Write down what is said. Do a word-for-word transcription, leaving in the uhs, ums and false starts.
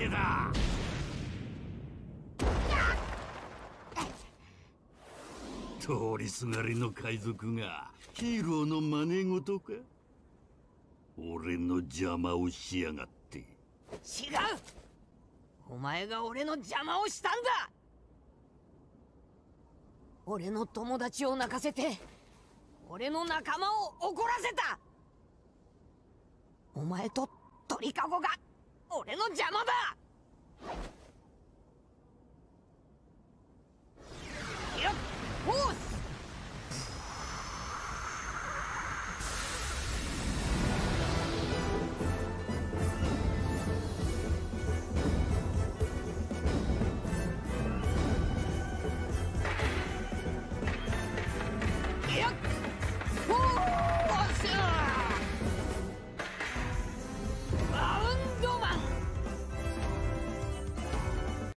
けだ。通りすがりの海賊がヒーローの真似事か。俺の邪魔をしやがって。 違う、お前が俺の邪魔をしたんだ。俺の友達を泣かせて俺の仲間を怒らせた。お前と鳥かごが俺の邪魔だ。よっ、おう